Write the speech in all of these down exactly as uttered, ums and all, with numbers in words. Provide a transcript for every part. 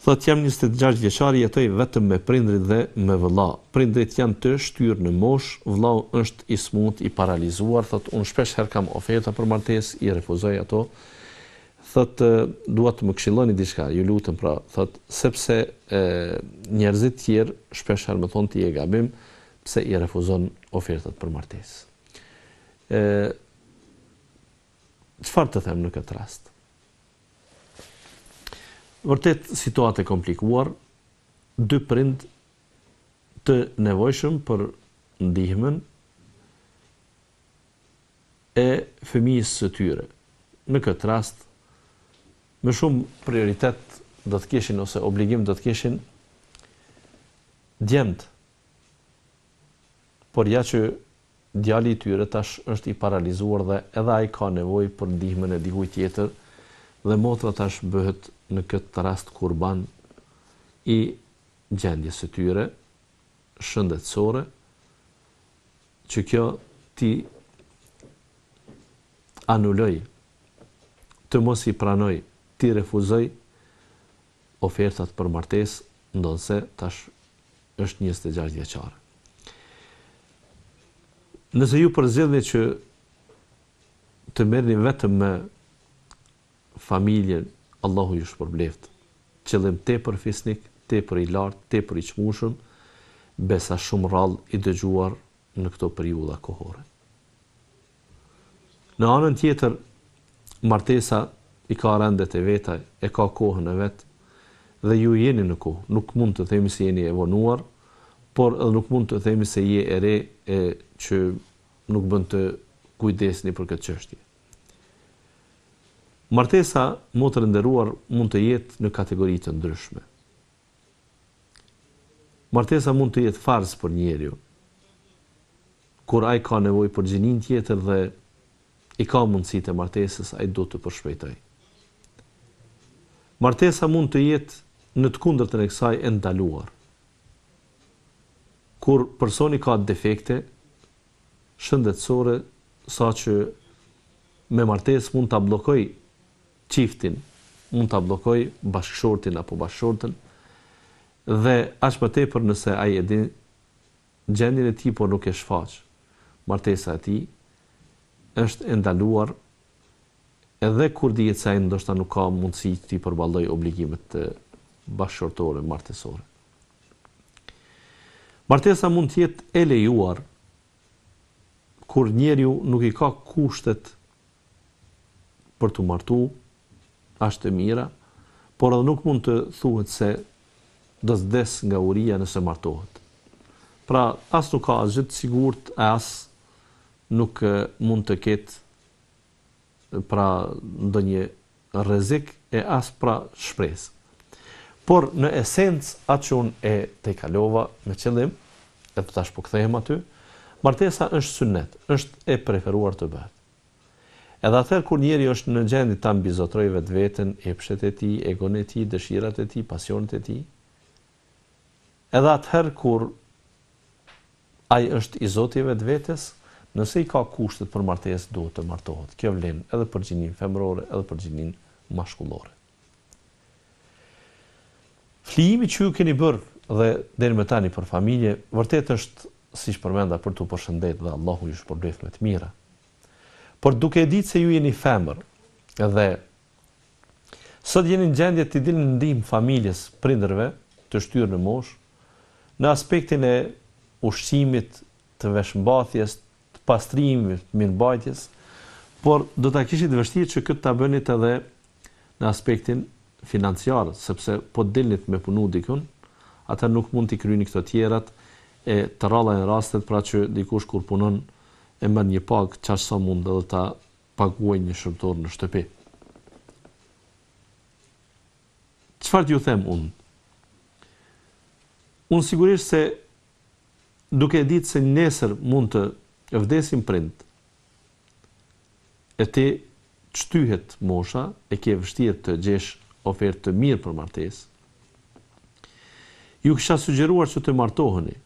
Thot jam njëzet e gjashtë vjeçar, jetoj vetëm me prindrit dhe me vëlla. Prindrit janë të shtyrë në moshë, vëllau është i smut, i paralizuar, thot unë shpesh herë kam oferta për martesë, i refuzoj ato. Thot dua të më këshilloni diçka, ju lutem pra, thot sepse e, njerëzit tjerë shpesh herë më thonë ti e gabim, pse i refuzon ofertat për martesë. Ë çfarë të them në këtë rast? Vërtet situatë e komplikuar, dy prind të nevojshëm për ndihmën e fëmijës së tyre. Në këtë rast, më shumë prioritet do të kishin ose obligim do të kishin djemt. Por ja që djali i tyre tash është i paralizuar dhe edhe ai ka nevojë për ndihmën e dikujt tjetër dhe motra tash bëhet në këtë rast kurban i gjendjes së tyre shëndetësore, që kjo ti anuloj, të mos i pranoj, ti refuzoj ofertat për martesë, ndonse tash është njëzet e gjashtë vjeçare. Nëse ju përzgjedhni që të merrni vetëm me familjen, Allahu ju shpërbleft. Qëllim tepër fisnik, tepër i lartë, tepër i çmueshëm, besa shumë rrallë i dëgjuar në këto periudha kohore. Në anën tjetër, martesa i ka rendet e veta, e ka kohën e vet, dhe ju jeni në kohë. Nuk mund të themi se jeni e vonuar, por edhe nuk mund të themi se je e re e që nuk bën të kujdesni për këtë çështje. Martesa, motër nderuar, mund të jetë në kategori të ndryshme. Martesa mund të jetë farz për njeriu, kur ai ka nevojë për gjinin tjetër dhe i ka mundësitë e martesës, ai do të përshpejtojë. Martesa mund të jetë në të kundërtën e kësaj e ndaluar. Kur personi ka defekte shëndetësore, saqë me martesë mund ta bllokoj çiftin, mund ta bllokoj bashkëshortin apo bashkëshortën, dhe aq më tepër nëse ai e di gjendjen e tij por nuk e shfaq. Martesa e tij është e ndaluar edhe kur dihet se ai ndoshta nuk ka mundësi të përballojë obligimet bashkëshortore, martesore. Martesa mund të jetë e lejuar kur njeriu nuk i ka kushtet për të martuar, është e mira, por edhe nuk mund të thuhet se do të vdes nga uria nëse martohet. Pra, as nuk ka asgjë të sigurt, as nuk mund të ketë pra ndonjë rrezik e as pra shpresë. Por në esencë atë që unë e tejkalova me qëllim, edhe tash po kthehem aty, martesa është sunnet, është e preferuar të bëhet. Edhe atëherë kur njeri është në gjendje ta mbizotrojë vetveten, epshet e tij, egon e tij, dëshirat e tij, pasionet e tij, edhe atëherë kur ai është i zoti i vetvetes, nëse i ka kushtet për martesë, duhet të martohet. Kjo vlen edhe për gjinin femërore, edhe për gjinin mashkullore. Flijimi që ju keni bërë dhe deri më tani për familje, vërtet është, siç përmenda, për t'u përshëndet dhe Allahu ju shpërbleft me të mira. Por duke e ditë se ju jeni femër dhe sot jeni në gjendje të dilni në ndihmë familjes, prindërve të shtyrë në moshë, në aspektin e ushqimit, të veshmbathjes, të pastrimit, mirëmbajtjes, por do ta kishit vështirë që këtë ta bënit edhe në aspektin financiar, sepse po dilnit me punu dikun, ata nuk mund t'i kryeni këto tjerat e të rralla e rastet, pra që dikush kur punon e merr një pagë çfarë sa mund edhe ta paguajë një shërbëtor në shtëpi. Çfarë ju them unë? Unë sigurisht se duke ditë se nesër mund të vdesin prind, e ti çtyhet mosha, e ke vështirë të gjesh ofertë të mirë për martesë, ju kisha sugjeruar që të martoheni.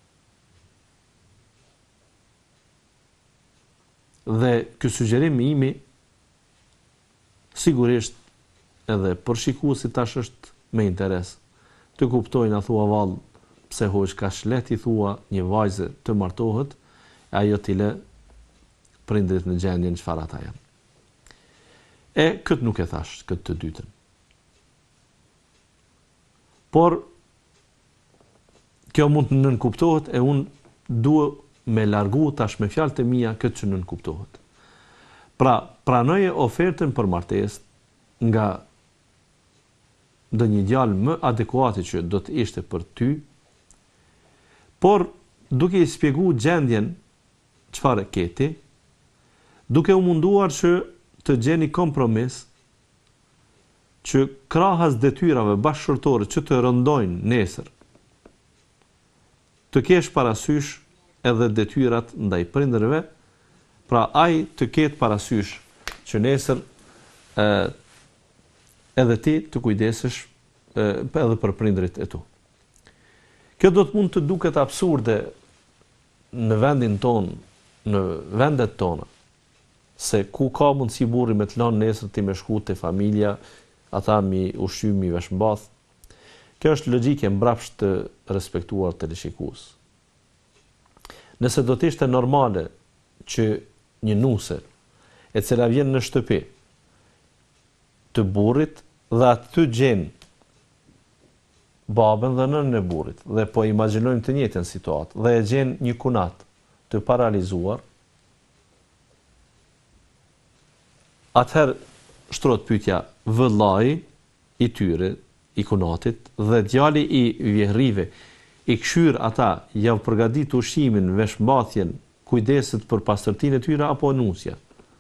Dhe ky sugjerim imi sigurisht edhe për shikuesit tash është me interes. të kuptojnë, a thua vallë, pse hoq ka shlet i thua një vajze të martohet, ajo t'i lë prindrit në gjendjen çfarë ata janë. E këtë nuk e thash, këtë të dytën. Por kjo mund të nënkuptohet e unë duhe me largu tash me fjalët e mia këtë që nënkuptohet. Pra, pranoje ofertën për martesë nga ndonjë djalë më adekuati që do të ishte për ty, por duke i shpjeguar gjendjen çfarë ke ti, duke u munduar që të gjeni kompromis që krahas detyrave bashkëshortore që të rëndojnë nesër, të kesh parasysh edhe detyrat ndaj prindërve, pra ai të ketë parasysh që nesër e, edhe ti të kujdesesh e, edhe për prindrit e tu. Kjo do të mund të duket absurde në vendin ton, në vendet tona, se ku ka mundësi burri me të lanë nesër ti me shku te familja, ata mi ushqy, mi veshmbath. Kjo është logjike mbrapsht të respektuar të shikues. Nëse do të ishte normale që një nuse e cila vjen në shtëpi të burrit dhe aty gjen babën dhe nënën e burrit dhe po imagjinojmë të njëjtën situatë dhe e gjen një kunat të paralizuar, atëherë shtrohet pyetja, vëllai i tyre, i kunatit dhe djali i vjehrive i këshyr ata javë përgatit ushqimin, veshmbathjen, kujdeset për pastërtinë e tyre apo nusja.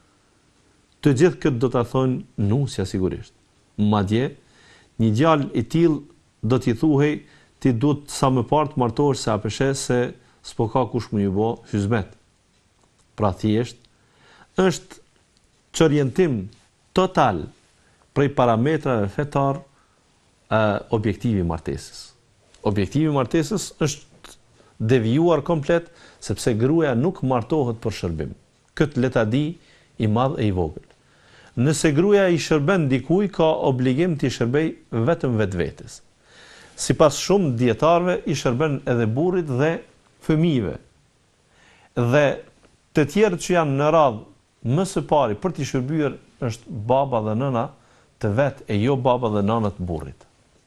Të gjithë këtë do ta thonë nusja sigurisht. Madje një djalë i tillë do t'i thuhej ti duhet sa më parë të martohesh se apeshe se s'po ka kush më ju bë hyzmet. Pra thjesht është çorientim total prej parametrave fetar uh, objektivi martesës. Objektivi martesës është devijuar komplet sepse gruaja nuk martohet për shërbim. Këtë le ta di i madh e i vogël. Nëse gruaja i shërben dikujt, ka obligim t'i shërbej vetëm vetvetes. Sipas shumë dietarëve i shërben edhe burrit dhe fëmijëve. Dhe të tjerët që janë në radhë më së pari për t'i shërbyer është baba dhe nëna të vet e jo baba dhe nëna të burrit.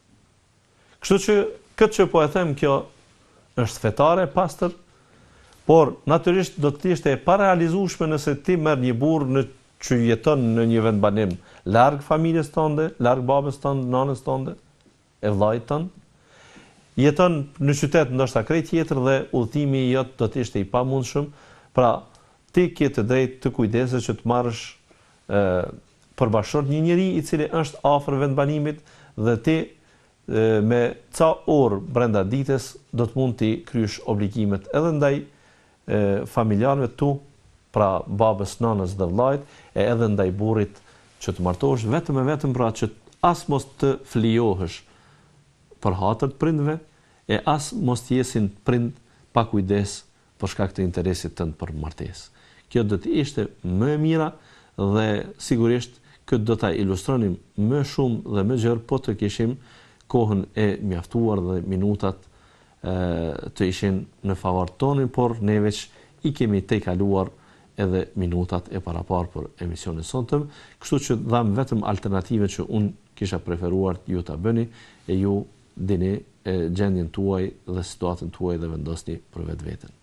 Kështu që këtë që po e them kjo është fetare, pastër, por natyrisht do të ishte e parealizueshme nëse ti merr një burr në që jeton në një vend banim larg familjes tënde, larg babës tënde, nanës tënde, e vllait tënd, jeton në qytet ndoshta krejt tjetër dhe udhëtimi i jot do të ishte i pamundshëm, pra ti ke të drejtë të kujdesesh që të marrësh ë për bashkëshort një njerëz i cili është afër vendbanimit dhe ti e, me ca orë brenda ditës do të mund të kryesh obligimet edhe ndaj e, familjarëve tu, pra babës, nanës dhe vllait, e edhe ndaj burrit që të martohesh vetëm e vetëm pra që as mos të flijohesh për hatër të prindve e as mos të jesin prind pa kujdes për shkak të interesit tënd për martesë. Kjo do të ishte më e mira dhe sigurisht këtë do ta ilustronim më shumë dhe më gjerë po të kishim kohën e mjaftuar dhe minutat e, të ishin në favor tonin, por ne veç i kemi tejkaluar edhe minutat e parapar për emisionin sonte, kështu që dham vetëm alternative që unë kisha preferuar ju ta bëni e ju dini e gjendjen tuaj dhe situatën tuaj dhe vendosni për vetveten.